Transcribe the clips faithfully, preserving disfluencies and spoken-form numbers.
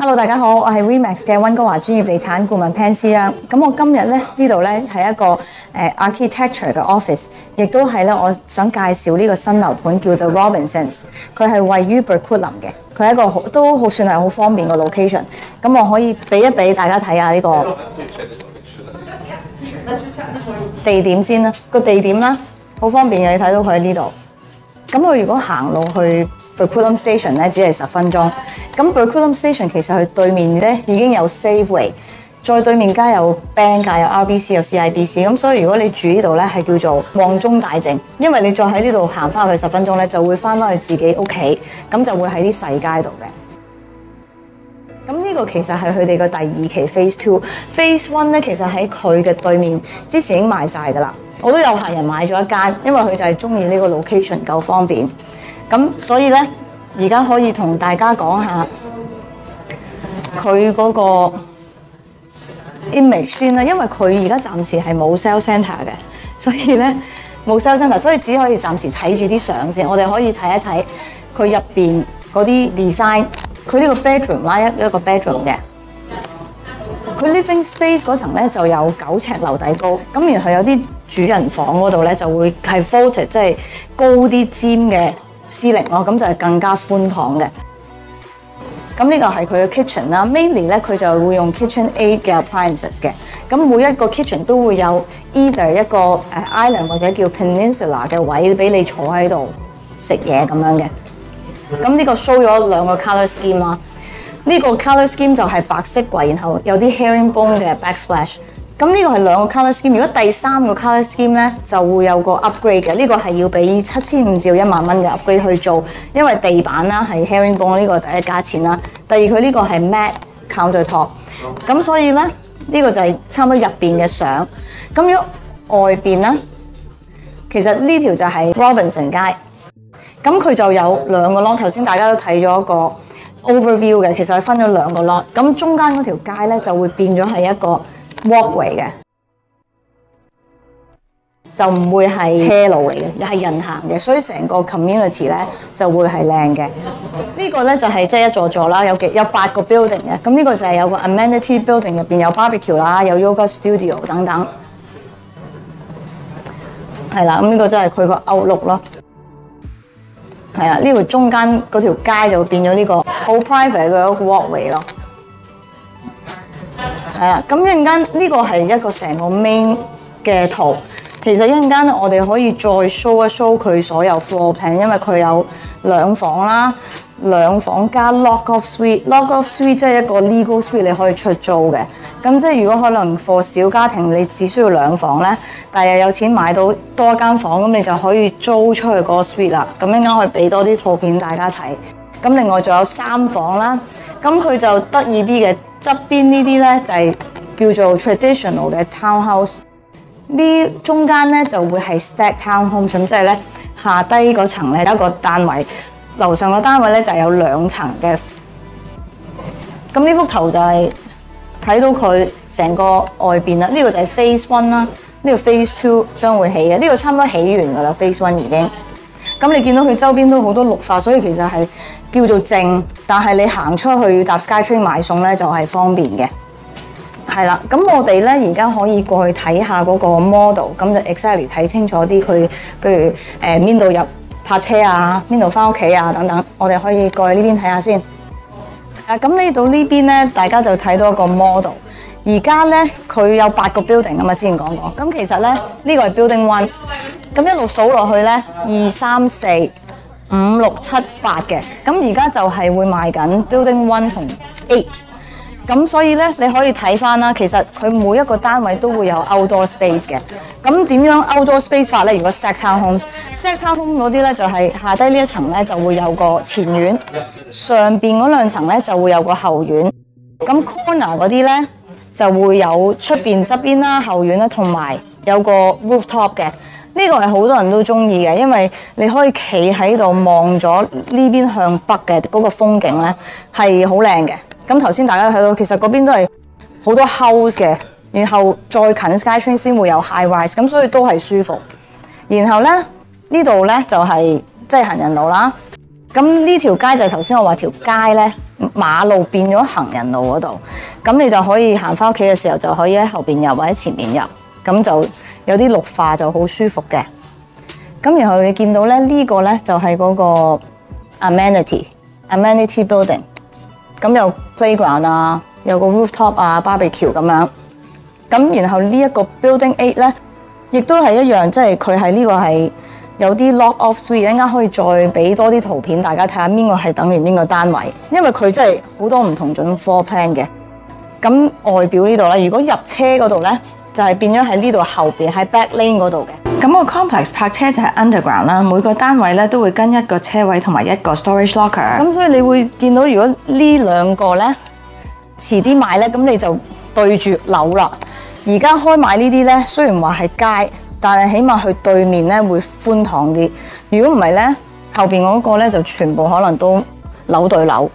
Hello， 大家好，我係 Remax 嘅溫哥華專業地產顧問 Pan 思央。咁我今日咧呢度咧係一個誒、呃、architecture 嘅 office， 亦都係咧我想介紹呢個新樓盤叫做 Robinsons， 佢係位於 Burquitlam 嘅，佢係一個好都好算係好方便嘅 location。咁我可以俾一俾大家睇下呢個地點先啦，個地點啦，好方便嘅，你睇到佢喺呢度。咁我如果行路去 Burquitlam Station 咧，只係十分鐘。咁 Burquitlam Station 其實佢對面咧已經有 Safeway， 再對面街有 Bank 有 R B C 有 C I B C。咁所以如果你住呢度咧，係叫做旺中大靜，因為你再喺呢度行翻去十分鐘咧，就會翻翻去自己屋企，咁就會喺啲細街度嘅。咁呢個其實係佢哋嘅第二期 Phase Two。Phase One 咧其實喺佢嘅對面，之前已經賣晒㗎啦。我都有客人買咗一間，因為佢就係中意呢個 location 夠方便。咁所以咧，而家可以同大家講下佢嗰個 image 先啦，因為佢而家暫時係冇 sales centre 嘅，所以咧冇 sales centre，所以只可以暫時睇住啲相先。我哋可以睇一睇佢入邊嗰啲 design， 佢呢個 bedroom 啦，一一個 bedroom 嘅。佢 living space 嗰層咧就有九尺樓底高，咁然後有啲主人房嗰度咧就會係 vaulted， 即係高啲尖嘅司靈咯，咁就係更加寬敞嘅。咁呢個係佢嘅 kitchen 啦 ，mainly 咧佢就會用 Kitchen Aid 嘅 appliances 嘅。咁每一個 kitchen 都會有 either 一個誒 island 或者叫 peninsula 嘅位俾你坐喺度食嘢咁樣嘅。咁呢個 show 咗兩個 colour scheme 啦。呢個 colour scheme 就係白色櫃，然後有啲 herringbone 嘅 backsplash。咁呢個係兩個 colour scheme。如果第三個 colour scheme 咧，就會有個 upgrade 嘅。呢、這個係要俾七千五至一萬蚊嘅 upgrade 去做，因為地板啦係 herringbone 呢個第一價錢啦。第二佢呢個係 matte countertop。咁所以咧呢、這個就係差唔多入邊嘅相。咁如果外邊咧，其實呢條就係 Robinson 街。咁佢就有兩個 lot。頭先大家都睇咗一個 overview 嘅，其實係分咗兩個 lot。咁中間嗰條街咧就會變咗係一個 walkway 嘅，就唔會係車路嚟嘅，又係人行嘅，所以成個 community 咧就會係靚嘅。呢個咧就係即係一座座啦，有幾有八個 building 嘅。咁呢個就係有個 amenity building， 入邊有 barbecue 啦，有 yoga studio 等等。係啦，咁呢個真係佢個 outlook 咯。係啦，呢條中間嗰條街就會變咗呢個好 private 嘅一個 walkway 咯。係啦，咁一陣間呢個係一個成個 main 嘅圖。其實一陣間我哋可以再 show 一 show 佢所有 floor plan， 因為佢有兩房啦，兩房加 lock-off suite。lock-off suite 即係一個 legal suite， 你可以出租嘅。咁即係如果可能 for 小家庭，你只需要兩房咧，但係又有錢買到多間房，咁你就可以租出去嗰個 suite 啦。咁一陣間可以俾多啲圖片大家睇。咁另外仲有三房啦，咁佢就得意啲嘅，側邊呢啲咧就係叫做 traditional 嘅 townhouse。呢中間咧就會係 stack townhomes， 咁即係咧下低嗰層咧有一個單位，樓上嘅單位咧就係有兩層嘅。咁呢幅圖就係睇到佢成個外邊啦。呢個就係 Phase One 啦，呢個 Phase Two 將會起嘅。呢個差唔多起完㗎啦 ，Phase One 已經。咁你見到佢周邊都好多綠化，所以其實係叫做靜，但係你行出去搭 SkyTrain 買餸咧就係方便嘅。係啦，咁我哋咧而家可以過去睇下嗰個 model， 咁就 exactly 睇清楚啲佢，譬如誒邊度入泊車啊，邊度翻屋企啊等等，我哋可以過去呢邊睇下先。啊，咁呢度呢邊咧，大家就睇到一個 model。而家咧佢有八個 building 啊嘛，之前講過。咁其實咧呢、呢個係 building one， 咁一路數落去咧，二三四五六七八嘅。咁而家就係會賣緊 building one 同 eight。咁所以咧，你可以睇翻啦。其實佢每一個單位都會有 outdoor space 嘅。咁點樣 outdoor space 法咧？如果 stack townhomes，stack townhome 嗰啲咧就係下低呢一層咧就會有個前院，上邊嗰兩層咧就會有個後院。咁 corner 嗰啲咧就會有出邊側邊啦、後院啦，同埋有個 rooftop 嘅。呢個係好多人都中意嘅，因為你可以企喺度望咗呢邊向北嘅嗰個風景咧係好靚嘅。咁頭先大家都睇到，其實嗰邊都係好多 house 嘅，然後再近 SkyTrain 先會有 high rise， 咁所以都係舒服。然後咧呢度咧就係即係行人路啦。 咁呢條街就係頭先我話條街咧，馬路變咗行人路嗰度，咁你就可以行翻屋企嘅時候就可以喺後邊入或者前面入，咁就有啲綠化就好舒服嘅。咁然後你見到咧呢個咧就係嗰個 amenity amenity building， 咁有 playground 啊，有個 rooftop 啊 barbecue 咁樣。咁然後呢一個 building eight咧，亦都係一樣，即係佢係呢個係。有啲 lock off suite，一陣間可以再俾多啲圖片大家睇下邊個係等於邊個單位，因為佢真係好多唔同種 floor plan 嘅。咁外表呢度咧，如果入車嗰度咧，就係、是、變咗喺呢度後邊喺 back lane 嗰度嘅。咁個 complex 泊車就係 underground 啦，每個單位咧都會跟一個車位同埋一個 storage locker。咁所以你會見到，如果呢兩個咧遲啲買咧，咁你就對住樓啦。而家開買呢啲咧，雖然話係街。但係起碼去對面咧會寬敞啲，如果唔係咧，後邊嗰個咧就全部可能都樓對樓。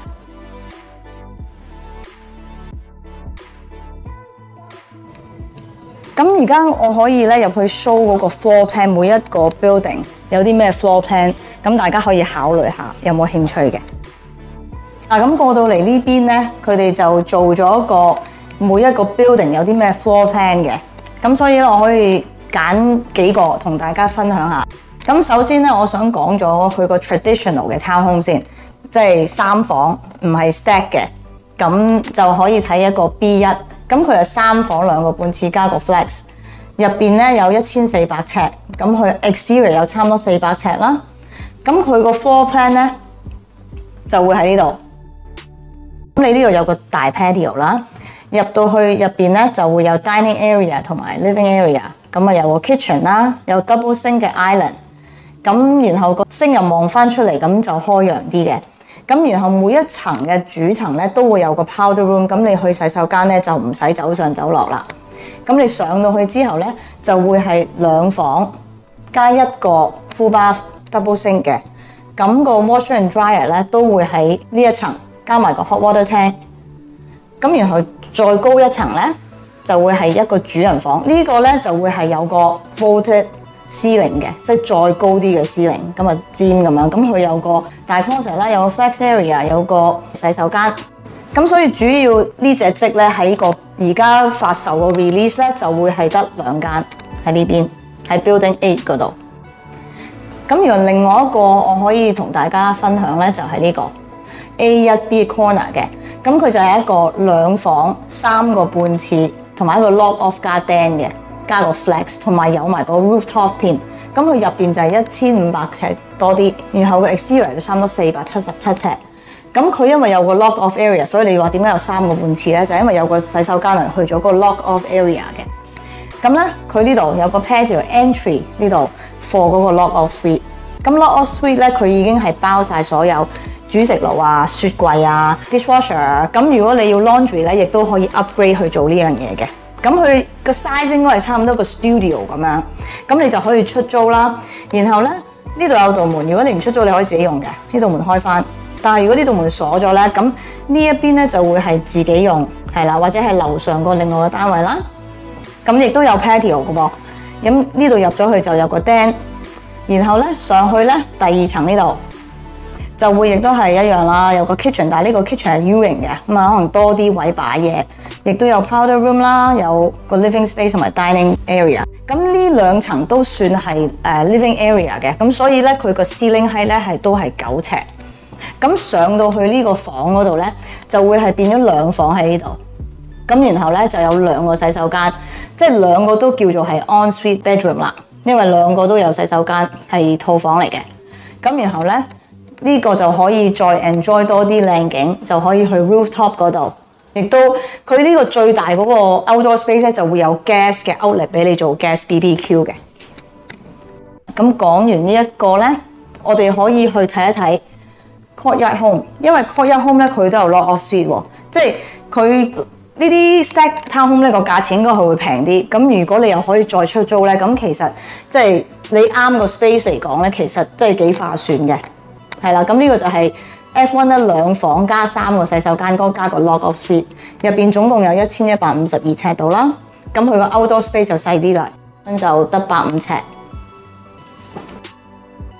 咁而家我可以咧入去 show 嗰個 floor plan， 每一個 building 有啲咩 floor plan， 咁大家可以考慮下有冇興趣嘅。嗱，咁過到嚟呢邊咧，佢哋就做咗一個每一個 building 有啲咩 floor plan 嘅，咁所以咧我可以揀幾個同大家分享下。咁首先咧，我想講咗佢個 traditional 嘅 townhome 先，即係三房唔係 stack 嘅，咁就可以睇一個 B 一。咁佢係三房兩個半廁加個 flex， 入邊咧有一千四百尺，咁佢 exterior 有差唔多四百尺啦。咁佢個 floor plan 咧就會喺呢度。咁你呢度有個大 patio 啦，入到去入邊咧就會有 dining area 同埋 living area。咁啊有個 kitchen 啦，有 double sink 嘅 island， 咁然後個 sink 又望翻出嚟，咁就開揚啲嘅。咁然後每一層嘅主層咧都會有個 powder room， 咁你去洗手間咧就唔使走上走落啦。咁你上到去之後咧就會係兩房加一個 full bath double sink 嘅，咁個 washer and dryer 咧都會喺呢一層加埋個 hot water tank。咁然後再高一層咧，就會係一個主人房，這個、呢個咧就會係有個 vaulted ceiling 嘅，即係再高啲嘅 ceiling， 咁啊尖咁樣，咁佢有個大 closet 啦，有個 flex area， 有個洗手間，咁所以主要呢隻積咧喺個而家發售個 release 咧就會係得兩間喺呢邊，喺 building eight 嗰度。咁原來另外一個我可以同大家分享咧就係、是、呢個 A 一 B corner 嘅，咁佢就係一個兩房三個半廁。同埋一個 lock off 加釘嘅，加個 flex， 同埋有埋個 rooftop 添。咁佢入邊就係一千五百尺多啲，然後個 exterior 就差唔多四百七十七尺。咁佢因為有個 lock off area， 所以你話點解有三個半廁咧？就係、因為有個洗手間嚟去咗個 lock off area 嘅。咁咧，佢呢度有個 patio entry 呢度 for 嗰個 lock off suite。咁 lock off suite 咧，佢已經係包晒所有煮食爐啊、雪櫃啊、dishwasher。咁如果你要 laundry 咧，亦都可以 upgrade 去做呢樣嘢嘅。咁佢個 size 應該係差唔多個 studio 咁樣。咁你就可以出租啦。然後咧，呢度有道門，如果你唔出租，你可以自己用嘅。呢道門開翻。但係如果呢道門鎖咗咧，咁呢一邊咧就會係自己用，係啦，或者係樓上個另外嘅單位啦。咁亦都有 patio 嘅噃。咁呢度入咗去就有個釘。然後咧上去咧第二層呢度就會亦都係一樣啦，有個 kitchen， 但係呢個 kitchen 係 U 型嘅，咁啊可能多啲位擺嘢，亦都有 powder room 啦，有個 living space 同埋 dining area。咁呢兩層都算係誒 living area 嘅，咁所以咧佢個 ceiling height 咧係都係九尺。咁上到去呢個房嗰度咧，就會係變咗兩房喺呢度。咁然後咧就有兩個洗手間，即係兩個都叫做係 ensuite bedroom 啦。因為兩個都有洗手間，係套房嚟嘅。咁然後咧，呢、這個就可以再 enjoy 多啲靚景，就可以去 rooftop 嗰度。亦都佢呢個最大嗰個 outdoor space 咧，就會有 gas 嘅 outlet 俾你做 gas B B Q 嘅。咁講完呢一個咧，我哋可以去睇一睇 courtyard home， 因為 courtyard home 咧佢都有 lock off suite 喎，即係佢。呢啲 stack townhome 呢個價錢應該係會平啲，咁如果你又可以再出租咧，咁其實即係你啱個 space 嚟講咧，其實即係幾劃算嘅，係啦。咁呢個就係 F 一 咧兩房加三個洗手間，加個 lock off suite， 入邊總共有一千一百五十二尺度啦。咁佢個 outdoor space 就細啲啦，咁就得百五尺。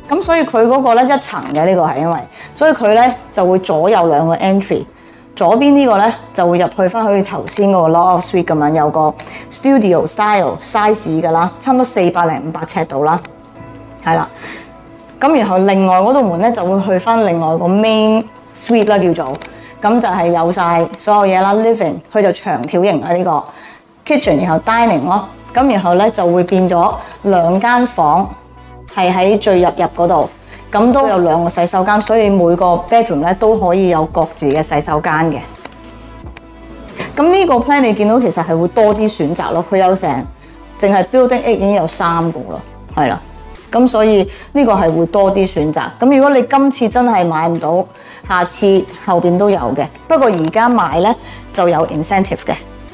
咁所以佢嗰個咧一層嘅呢個係因為，所以佢咧就會左右兩個 entry。左邊呢個咧就會入去翻去頭先嗰個 Lord of Suite 咁樣，有個 studio style size 㗎啦，差唔多四百零五百尺度啦，係啦。咁然後另外嗰道門咧就會去翻另外個 main suite 啦叫做，咁就係有晒所有嘢啦 living， 佢就長條形嘅呢個 kitchen， 然後 dining 咯，咁然後咧就會變咗兩間房係喺最入入嗰度。咁都有兩個洗手間，所以每個 bedroom 咧都可以有各自嘅洗手間嘅。咁呢個 plan 你見到其實係會多啲選擇咯，佢有成淨係 building eight已經有三個咯，係啦。咁所以呢個係會多啲選擇。咁如果你今次真係買唔到，下次後邊都有嘅。不過而家買咧就有 incentive 嘅。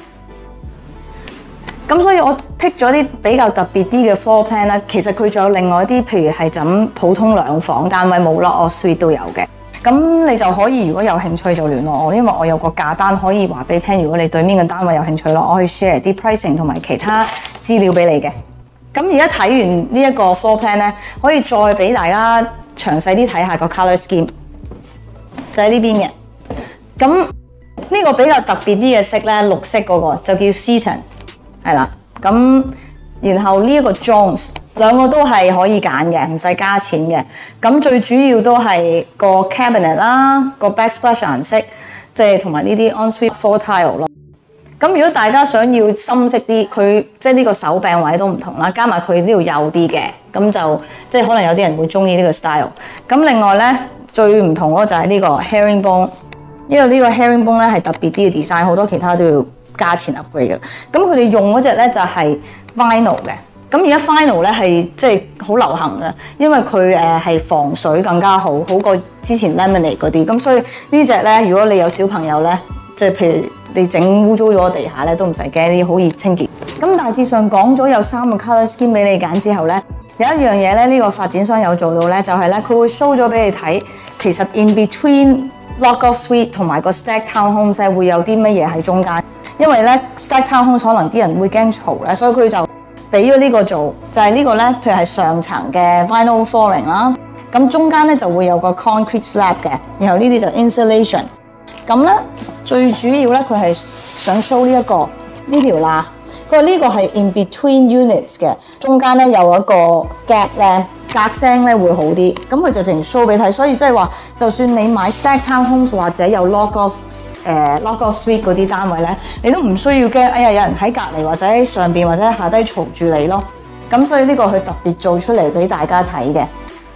咁所以我 pick 咗啲比較特別啲嘅 floor plan 啦，其實佢仲有另外一啲，譬如係就咁普通兩房單位冇 Lord of Suite 都有嘅。咁你就可以如果有興趣就聯絡我，因為我有個價單可以話俾你聽。如果你對邊個單位有興趣咯，我可以 share 啲 pricing 同埋其他資料俾你嘅。咁而家睇完呢一個 floor plan 咧，可以再俾大家詳細啲睇下個 colour scheme， 就喺呢邊嘅。咁呢個比較特別啲嘅色咧，綠色嗰個就叫 Seaton。係啦，咁然後呢一個 Jones 兩個都係可以揀嘅，唔使加錢嘅。咁最主要都係個 cabinet 啦，個 backsplash 顏色，即係同埋呢啲 ensuite floor tile 咯。咁如果大家想要深色啲，佢即係呢個手柄位都唔同啦，加埋佢呢度幼啲嘅，咁就即係可能有啲人會中意呢個 style。咁另外咧最唔同嗰個就係呢個 herringbone， 因為呢個 herringbone 咧係特別啲嘅 design， 好多其他都要加錢 upgrade 嘅。咁佢哋用嗰隻咧就係 vinyl 嘅。咁而家 vinyl 咧係即係好流行嘅，因為佢誒係防水更加好，好過之前 laminate 嗰啲。咁所以呢隻咧，如果你有小朋友咧，即係譬如你整污糟咗個地下咧，都唔使驚，啲好易清潔。咁大致上講咗有三個 colour scheme 俾你揀之後咧，有一樣嘢咧，呢個發展商有做到咧，就係咧佢會 show 咗俾你睇，其實 in between Lord of Suite 同埋個 stack townhomes 咧會有啲乜嘢喺中間。因為咧 stack townhomes 可能啲人會驚嘈咧，所以佢就俾咗呢個做，就係、是、呢個咧，譬如係上層嘅 vinyl flooring 啦，咁中間咧就會有個 concrete slab 嘅，然後呢啲就 insulation。咁咧最主要咧佢係想 show 呢、這、一個呢條罅，佢話呢個係 in between units 嘅，中間咧有一個 gap 咧，隔聲咧會好啲。咁佢就淨 show 俾你睇，所以即係話，就算你買 stack townhomes 或者有 Lord of 誒 Lord of Suite嗰啲單位咧，你都唔需要驚，哎呀有人喺隔離或者喺上邊或者喺下低嘈住你咯。咁所以呢個佢特別做出嚟俾大家睇嘅，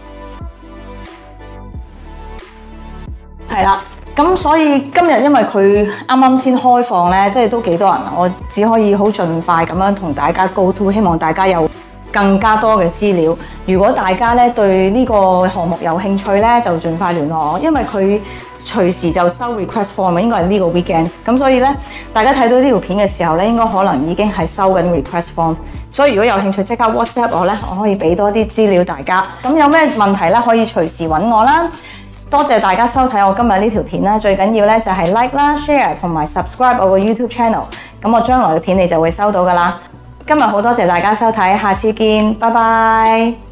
係啦。咁所以今日因為佢啱啱先開放咧，即係都幾多人，我只可以好盡快咁樣同大家 go through， 希望大家有更加多嘅資料。如果大家咧對呢個項目有興趣咧，就盡快聯絡我，因為佢隨時就收 request form， 應該係呢個 weekend。咁所以咧，大家睇到呢條片嘅時候咧，應該可能已經係收緊 request form。所以如果有興趣，即刻 WhatsApp 我咧，我可以俾多啲資料大家。咁有咩問題咧，可以隨時揾我啦。多謝大家收睇我今日呢條片啦，最緊要咧就係 like 啦、share 同埋 subscribe 我個 YouTube channel， 咁我將來嘅片你就會收到噶啦。今日好多謝大家收睇，下次見，拜拜。